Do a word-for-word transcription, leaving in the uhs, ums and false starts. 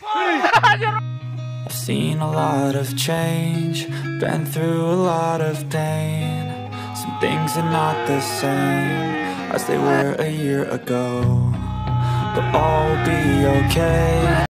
I've seen a lot of change, been through a lot of pain. Some things are not the same as they were a year ago, but all will be okay.